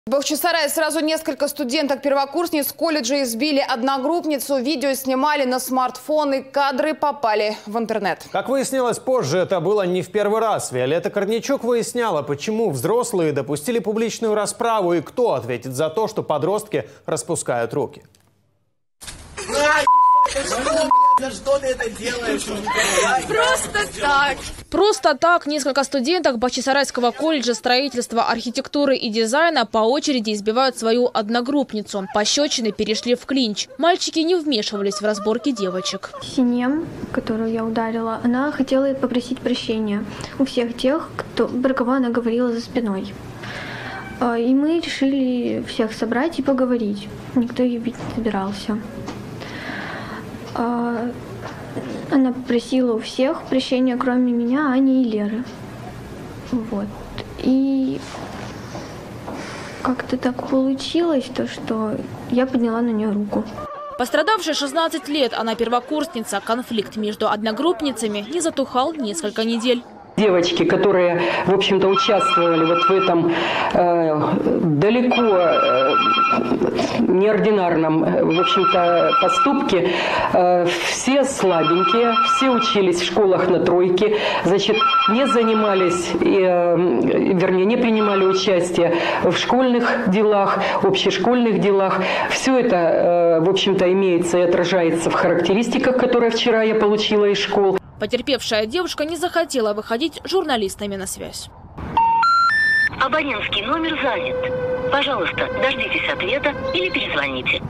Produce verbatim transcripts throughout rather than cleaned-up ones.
В Бахчисарае сразу несколько студенток-первокурсниц колледжа избили одногруппницу. Видео снимали на смартфоны, кадры попали в интернет. Как выяснилось позже, это было не в первый раз. Виолетта Корнейчук выясняла, почему взрослые допустили публичную расправу и кто ответит за то, что подростки распускают руки. За что ты это делаешь? Просто так. Просто так несколько студенток Бахчисарайского колледжа строительства, архитектуры и дизайна по очереди избивают свою одногруппницу. Пощечины перешли в клинч. Мальчики не вмешивались в разборки девочек. Синем, которую я ударила, она хотела попросить прощения у всех тех, кто, про кого она говорила за спиной. И мы решили всех собрать и поговорить. Никто ее бить не собирался. Она просила у всех прощения, кроме меня, Ани и Леры. Вот. И как-то так получилось, то, что я подняла на нее руку. Пострадавшей шестнадцать лет, она первокурсница. Конфликт между одногруппницами не затухал несколько недель. Девочки, которые, в общем-то, участвовали вот в этом э, далеко э, неординарном, в общем-то, поступке, э, все слабенькие, все учились в школах на тройке, значит, не занимались, э, вернее, не принимали участие в школьных делах, общешкольных делах. Все это, э, в общем-то, имеется и отражается в характеристиках, которые вчера я получила из школ. Потерпевшая девушка не захотела выходить с журналистами на связь. Абонентский номер занят. Пожалуйста, дождитесь ответа или перезвоните.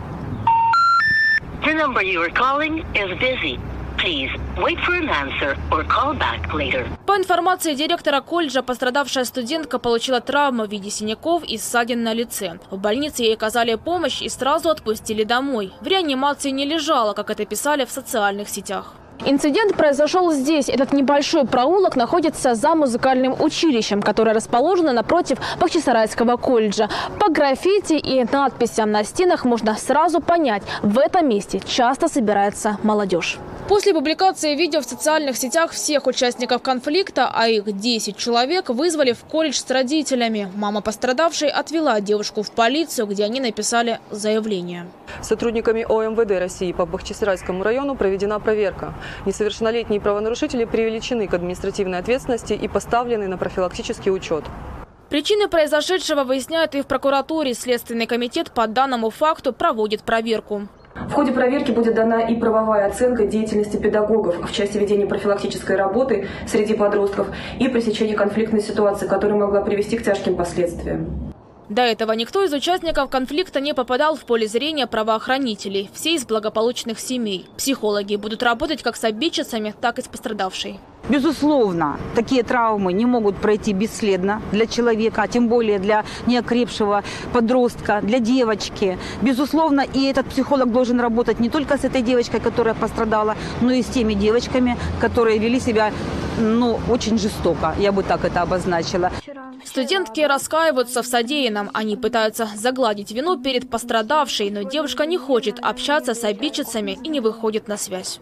The number you are calling is busy. Please wait for an answer or call back later. По информации директора колледжа, пострадавшая студентка получила травму в виде синяков и ссадин на лице. В больнице ей оказали помощь и сразу отпустили домой. В реанимации не лежала, как это писали в социальных сетях. Инцидент произошел здесь. Этот небольшой проулок находится за музыкальным училищем, которое расположено напротив Бахчисарайского колледжа. По граффити и надписям на стенах можно сразу понять, в этом месте часто собирается молодежь. После публикации видео в социальных сетях всех участников конфликта, а их десять человек, вызвали в колледж с родителями. Мама пострадавшей отвела девушку в полицию, где они написали заявление. Сотрудниками О Эм Вэ Дэ России по Бахчисарайскому району проведена проверка. Несовершеннолетние правонарушители привлечены к административной ответственности и поставлены на профилактический учет. Причины произошедшего выясняют и в прокуратуре. Следственный комитет по данному факту проводит проверку. В ходе проверки будет дана и правовая оценка деятельности педагогов в части ведения профилактической работы среди подростков и пресечения конфликтной ситуации, которая могла привести к тяжким последствиям. До этого никто из участников конфликта не попадал в поле зрения правоохранителей. Все из благополучных семей. Психологи будут работать как с обидчицами, так и с пострадавшей. Безусловно, такие травмы не могут пройти бесследно для человека, а тем более для неокрепшего подростка, для девочки. Безусловно, и этот психолог должен работать не только с этой девочкой, которая пострадала, но и с теми девочками, которые вели себя, ну, очень жестоко. Я бы так это обозначила. Студентки раскаиваются в содеянном. Они пытаются загладить вину перед пострадавшей, но девушка не хочет общаться с обидчицами и не выходит на связь.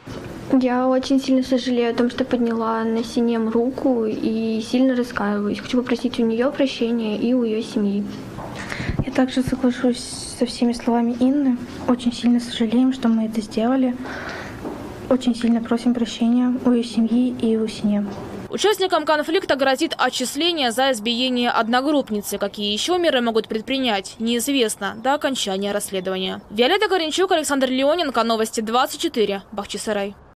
Я очень сильно сожалею о том, что подняла на Синем руку, и сильно раскаиваюсь. Хочу попросить у нее прощения и у ее семьи. Я также соглашусь со всеми словами Инны. Очень сильно сожалеем, что мы это сделали. Очень сильно просим прощения у ее семьи и у Синем. Участникам конфликта грозит отчисление за избиение одногруппницы. Какие еще меры могут предпринять, неизвестно до окончания расследования. Виолетта Корнейчук, Александр Леоненко, Новости двадцать четыре, Бахчисарай.